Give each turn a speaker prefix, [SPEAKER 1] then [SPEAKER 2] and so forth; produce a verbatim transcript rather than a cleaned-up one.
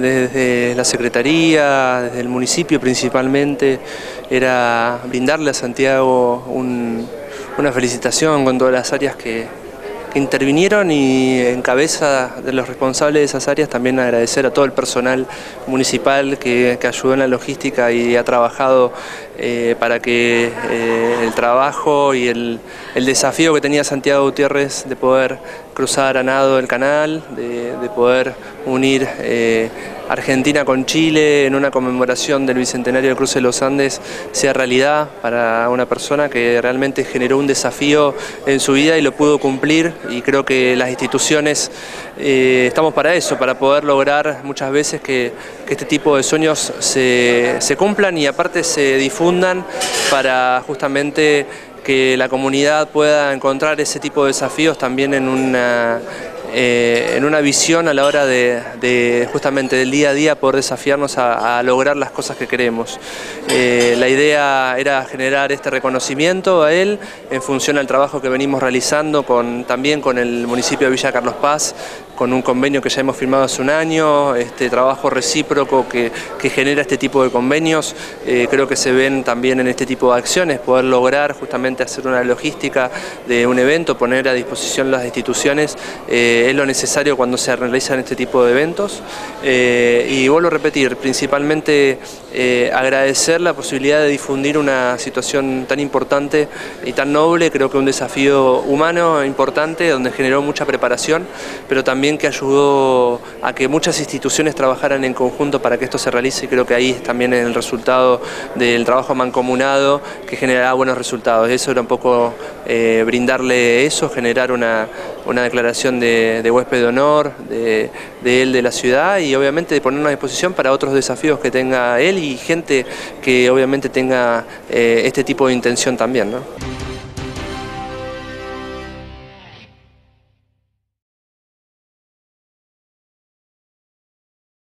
[SPEAKER 1] Desde la Secretaría, desde el municipio principalmente, era brindarle a Santiago un, una felicitación con todas las áreas que, que intervinieron y en cabeza de los responsables de esas áreas también agradecer a todo el personal municipal que, que ayudó en la logística y ha trabajado eh, para que eh, el trabajo y el, el desafío que tenía Santiago Gutiérrez de poder cruzar a nado el canal, de, de poder unir eh, Argentina con Chile en una conmemoración del Bicentenario del Cruce de los Andes sea realidad para una persona que realmente generó un desafío en su vida y lo pudo cumplir, y creo que las instituciones eh, estamos para eso, para poder lograr muchas veces que, que este tipo de sueños se, se cumplan y aparte se difundan para justamente que la comunidad pueda encontrar ese tipo de desafíos también en una, eh, en una visión a la hora de, de justamente del día a día poder desafiarnos a, a lograr las cosas que queremos. Eh, la idea era generar este reconocimiento a él en función al trabajo que venimos realizando con, también con el municipio de Villa Carlos Paz, con un convenio que ya hemos firmado hace un año, este trabajo recíproco que, que genera este tipo de convenios, eh, creo que se ven también en este tipo de acciones, poder lograr justamente hacer una logística de un evento, poner a disposición las instituciones, eh, es lo necesario cuando se realizan este tipo de eventos, eh, y vuelvo a repetir, principalmente eh, agradecer la posibilidad de difundir una situación tan importante y tan noble, creo que un desafío humano importante donde generó mucha preparación, pero también que ayudó a que muchas instituciones trabajaran en conjunto para que esto se realice, y creo que ahí es también el resultado del trabajo mancomunado que generará buenos resultados. Eso era un poco eh, brindarle eso, generar una, una declaración de, de huésped de honor de, de él, de la ciudad, y obviamente de ponernos a disposición para otros desafíos que tenga él y gente que obviamente tenga eh, este tipo de intención también, ¿no?